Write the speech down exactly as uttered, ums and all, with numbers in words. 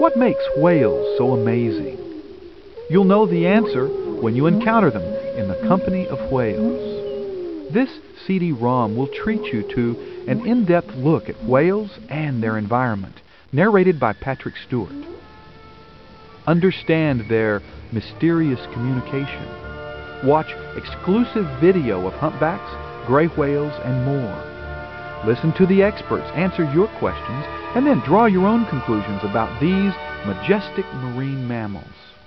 What makes whales so amazing? You'll know the answer when you encounter them in the company of whales. This C D ROM will treat you to an in-depth look at whales and their environment, narrated by Patrick Stewart. Understand their mysterious communication. Watch exclusive video of humpbacks, gray whales, and more. Listen to the experts answer your questions, and then draw your own conclusions about these majestic marine mammals.